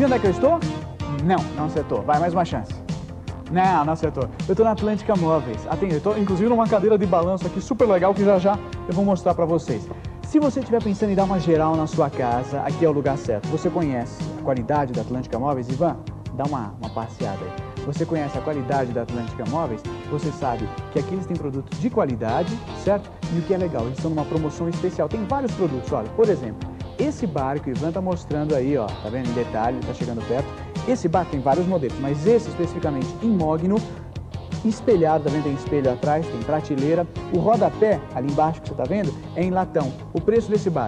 Adivinha onde é que eu estou? Não acertou. Vai, mais uma chance. Não acertou. Eu estou na Atlântica Móveis. Atende, eu estou inclusive numa cadeira de balanço aqui super legal que já eu vou mostrar para vocês. Se você estiver pensando em dar uma geral na sua casa, aqui é o lugar certo. Você conhece a qualidade da Atlântica Móveis, Ivan? Dá uma passeada aí. Você conhece a qualidade da Atlântica Móveis? Você sabe que aqui eles têm produtos de qualidade, certo? E o que é legal, eles estão numa promoção especial. Tem vários produtos, olha, por exemplo, esse bar que o Ivan está mostrando aí, ó, tá vendo em detalhe, está chegando perto. Esse bar tem vários modelos, mas esse especificamente em mogno, espelhado, tá vendo? Tem espelho atrás, tem prateleira. O rodapé, ali embaixo que você tá vendo, é em latão. O preço desse bar,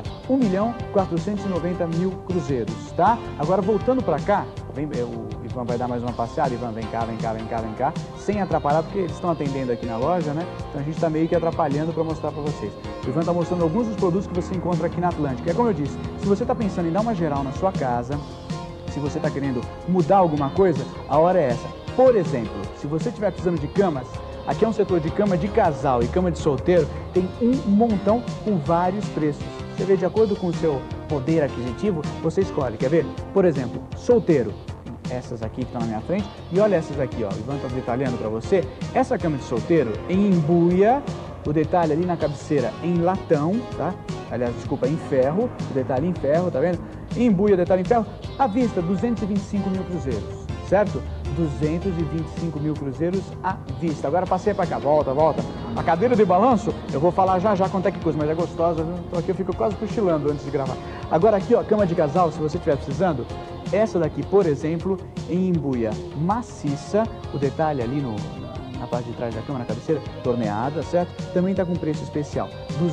1.490.000 cruzeiros, tá? Agora, voltando para cá, o Ivan vai dar mais uma passeada. Ivan, vem cá, sem atrapalhar, porque eles estão atendendo aqui na loja, né? Então a gente tá meio que atrapalhando para mostrar para vocês. O Ivan tá mostrando alguns dos produtos que você encontra aqui na Atlântica. É como eu disse, se você tá pensando em dar uma geral na sua casa, se você está querendo mudar alguma coisa, a hora é essa. Por exemplo, se você estiver precisando de camas, aqui é um setor de cama de casal e cama de solteiro, tem um montão com vários preços. Você vê, de acordo com o seu poder aquisitivo, você escolhe. Quer ver? Por exemplo, solteiro. Essas aqui que estão na minha frente. E olha essas aqui, ó. O Ivan está detalhando para você. Essa cama de solteiro em embuia, o detalhe ali na cabeceira em latão, tá? Aliás, desculpa, em ferro, o detalhe em ferro, tá vendo? Em embuia, detalhe em ferro, à vista, 225.000 cruzeiros, certo? 225.000 cruzeiros à vista. Agora passei para cá, volta. A cadeira de balanço, eu vou falar já quanto é que custa, mas é gostosa, viu? Então aqui eu fico quase cochilando antes de gravar. Agora aqui, ó, cama de casal, se você estiver precisando, essa daqui, por exemplo, em embuia maciça, o detalhe ali na parte de trás da cama, na cabeceira, torneada, certo? Também está com preço especial,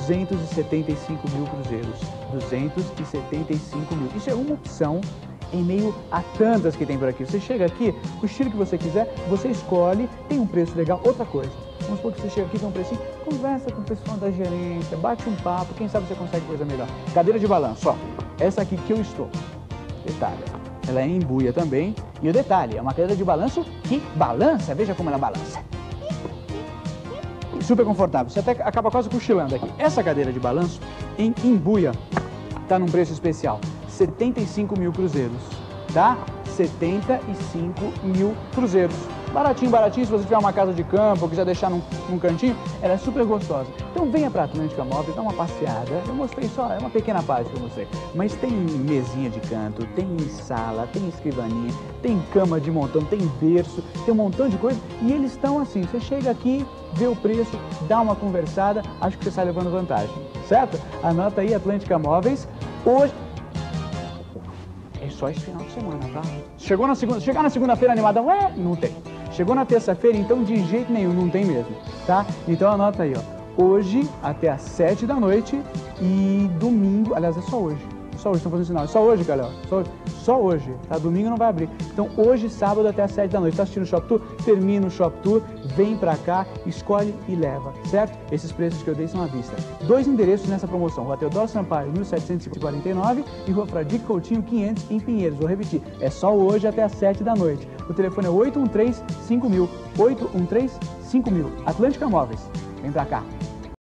275.000 cruzeiros, 275.000. Isso é uma opção em meio a tantas que tem por aqui. Você chega aqui, o estilo que você quiser, você escolhe, tem um preço legal. Outra coisa, vamos supor que você chega aqui, tem um precinho, conversa com o pessoal da gerência, bate um papo, quem sabe você consegue coisa melhor. Cadeira de balanço, ó, essa aqui que eu estou, detalhe, ela é em embuia também, e o detalhe, é uma cadeira de balanço que balança, veja como ela balança. Super confortável, você até acaba quase cochilando aqui. Essa cadeira de balanço em embuia está num preço especial, 75.000 cruzeiros, tá? 75.000 cruzeiros. Baratinho, se você tiver uma casa de campo ou quiser deixar num cantinho, ela é super gostosa. Então venha para a Atlântica Móveis, dá uma passeada. Eu mostrei só, é uma pequena parte que eu mostrei. Mas tem mesinha de canto, tem sala, tem escrivaninha, tem cama de montão, tem berço, tem um montão de coisa. E eles estão assim, você chega aqui, vê o preço, dá uma conversada, acho que você sai levando vantagem, certo? Anota aí, Atlântica Móveis, hoje... É só esse final de semana, tá? Chegar na segunda-feira animada, ué, não tem. Chegou na terça-feira, então de jeito nenhum, não tem mesmo, tá? Então anota aí, ó. Hoje até às 7 da noite e domingo, aliás, é só hoje. Só hoje, estão fazendo sinal. É só hoje, galera. Só hoje, tá? Domingo não vai abrir. Então hoje, sábado até às 7 da noite. Tá assistindo o Shop Tour? Termina o Shop Tour, vem pra cá, escolhe e leva, certo? Esses preços que eu dei são à vista. 2 endereços nessa promoção. Rua Teodoro Sampaio, 1749 e Rua Fradique Coutinho, 500 em Pinheiros. Vou repetir, é só hoje até às 7 da noite. O telefone é 813-5000. 813-5000. Atlântica Móveis. Vem pra cá.